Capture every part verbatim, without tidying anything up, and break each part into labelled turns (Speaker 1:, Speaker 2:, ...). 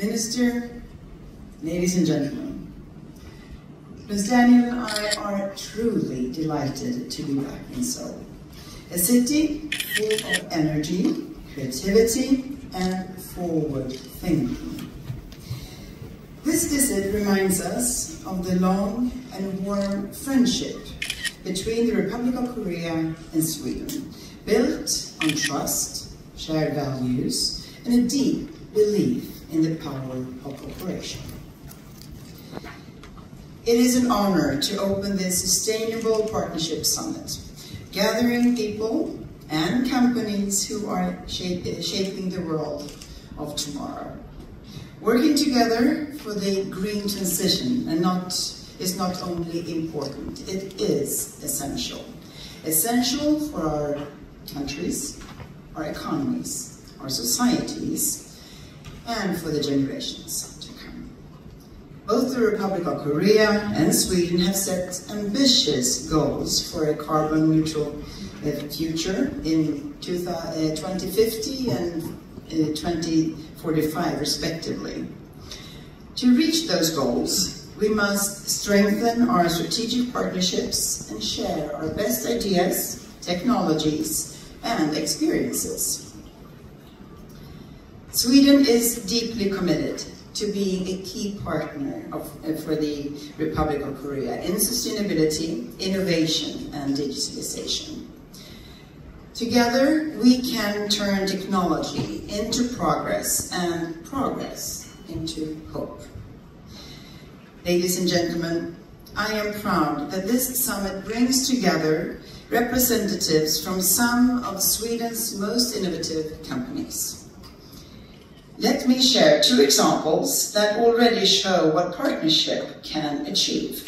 Speaker 1: Minister, ladies and gentlemen, Prince Daniel and I are truly delighted to be back in Seoul, a city full of energy, creativity, and forward thinking. This visit reminds us of the long and warm friendship between the Republic of Korea and Sweden, built on trust, shared values, and a deep belief in the power of cooperation. It is an honor to open this Sustainable Partnership Summit, gathering people and companies who are shape, shaping the world of tomorrow. Working together for the green transition and not, is not only important, it is essential. Essential for our countries, our economies, our societies, and for the generations to come. Both the Republic of Korea and Sweden have set ambitious goals for a carbon neutral future in twenty fifty and twenty forty-five respectively. To reach those goals, we must strengthen our strategic partnerships and share our best ideas, technologies, and experiences. Sweden is deeply committed to being a key partner of, uh, for the Republic of Korea in sustainability, innovation, and digitalization. Together, we can turn technology into progress and progress into hope. Ladies and gentlemen, I am proud that this summit brings together representatives from some of Sweden's most innovative companies. Let me share two examples that already show what partnership can achieve.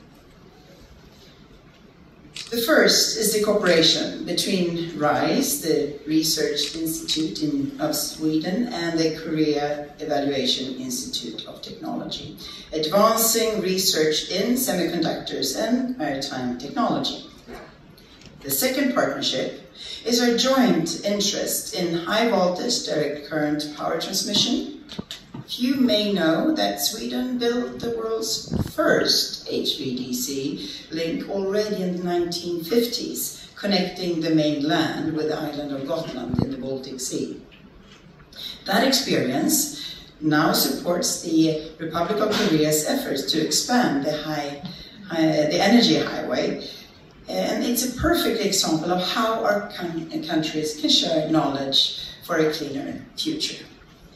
Speaker 1: The first is the cooperation between RISE, the Research Institute in, of Sweden, and the Korea Evaluation Institute of Technology, advancing research in semiconductors and maritime technology. The second partnership is our joint interest in high-voltage direct current power transmission. Few may know that Sweden built the world's first H V D C link already in the nineteen fifties, connecting the mainland with the island of Gotland in the Baltic Sea. That experience now supports the Republic of Korea's efforts to expand the, high, high, the energy highway. And it's a perfect example of how our countries can share knowledge for a cleaner future.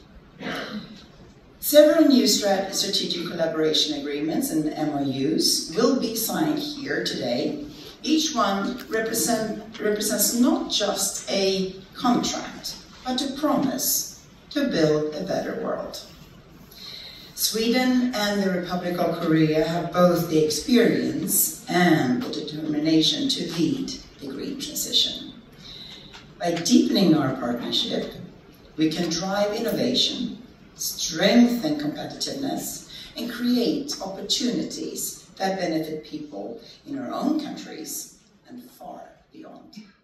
Speaker 1: Several new strategic collaboration agreements and M O Us will be signed here today. Each one represent, represents not just a contract, but a promise to build a better world. Sweden and the Republic of Korea have both the experience and the determination to lead the green transition. By deepening our partnership, we can drive innovation, strengthen competitiveness, and create opportunities that benefit people in our own countries and far beyond.